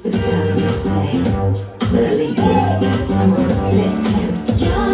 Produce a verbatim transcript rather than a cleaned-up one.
It's tough for you to say, but I leave you. Come on, let's dance.